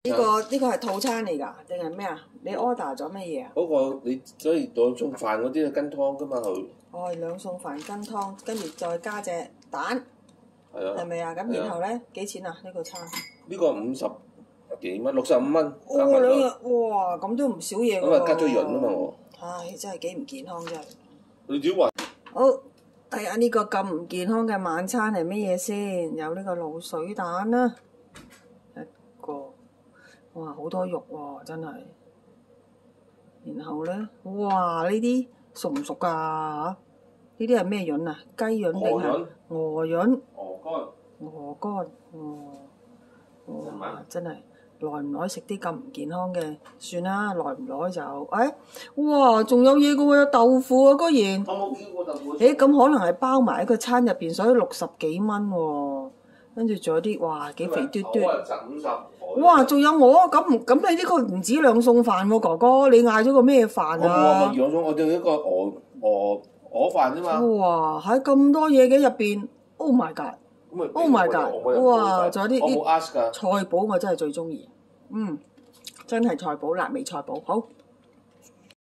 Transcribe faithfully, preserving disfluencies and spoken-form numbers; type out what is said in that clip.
呢個呢個係套餐嚟㗎，定係咩啊？你 order 咗乜嘢啊？ 嗰個你所以兩餸飯嗰啲跟湯㗎嘛佢。 哦，兩餸飯跟湯，跟住再加隻蛋， 係啊。 係咪啊？咁然後咧幾錢啊？呢個餐？ 呢個五十幾蚊，六十五蚊。 哦，兩日哇，咁都唔少嘢㗎喎。 咁啊加咗潤啊嘛我。 唉，真係幾唔健康真係。 你點話？ 好，睇下呢個咁唔健康嘅晚餐係乜嘢先？有呢個滷水蛋啦，一個，哇好多肉喎、哦，真係。然後咧，哇呢啲熟唔熟㗎？呢啲係咩潤啊？雞潤定係鵝潤？ 鵝肝。 鵝肝，哦，哇真係耐唔耐食啲咁唔健康嘅，算啦，耐唔耐就，誒，哇仲有嘢㗎喎，有豆腐啊，居然。 我冇見過豆腐。 誒咁可能係包埋喺個餐入邊，所以六十幾蚊喎。跟住仲有啲，哇幾肥嘟嘟。 五十。 哇！仲有我咁唔咁你呢個唔止兩餸飯喎，哥哥，你嗌咗個咩飯啊？ 我冇啊，兩餸，我哋一個鵝鵝鵝飯啫嘛。 哇！喺咁多嘢嘅入邊 ，Oh my god！Oh my god！哇！仲有啲啲菜脯，我真係最中意。嗯，真係菜脯，辣味菜脯，好。